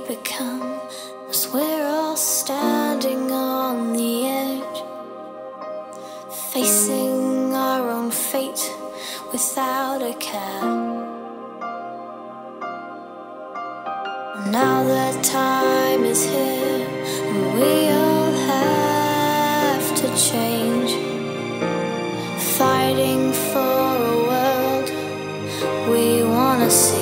become, as we're all standing on the edge, facing our own fate without a care. Now the time is here, and we all have to change, fighting for a world we wanna see.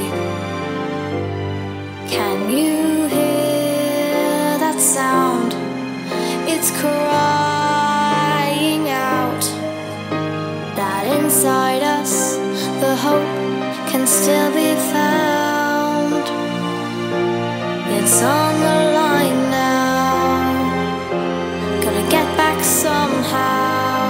Can you hear that sound? It's crying out that inside us the hope can still be found. It's on the line now, gotta get back somehow,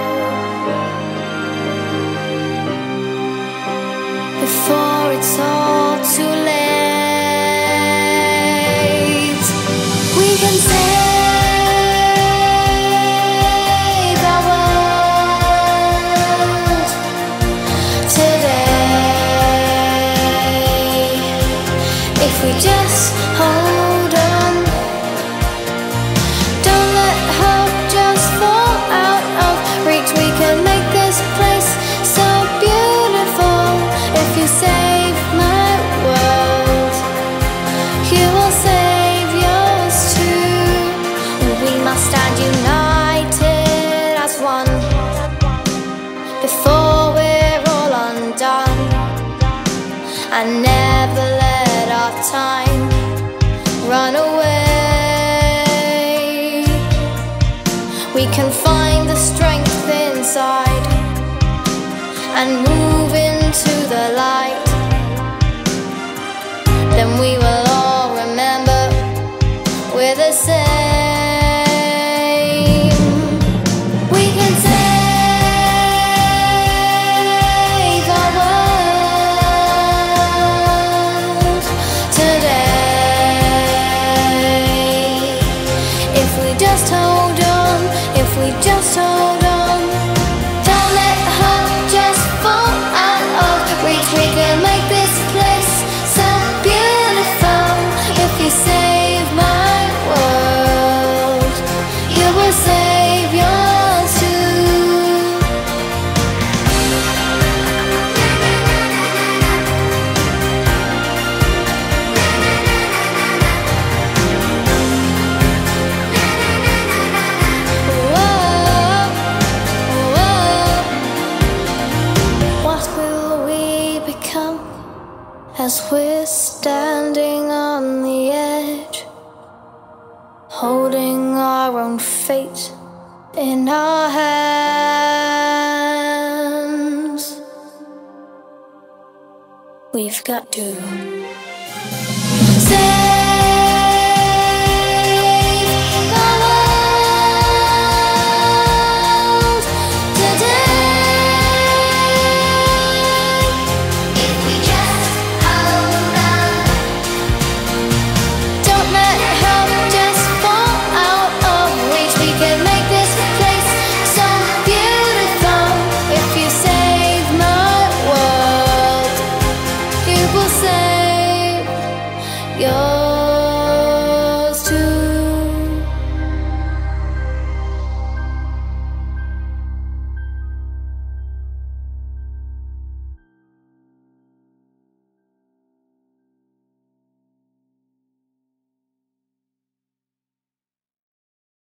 before it's all too late. We can save our world today if we just hold on. Don't let hope just fall out of reach. We can make this place so beautiful. If you save my world, you will save yours too. We must stand united as one before we're all undone, and never let our time run away. We can find the strength inside and move into the light. Then we will all remember we're the same. We can save our world today if we just hold on, if we just hold on. Don't let hope just fall out of reach. We can make this place so beautiful. If you save my world, you will save yours too. Whoa, whoa. What will we become as we're standing on the edge, holding our own fate in our hands? We've got to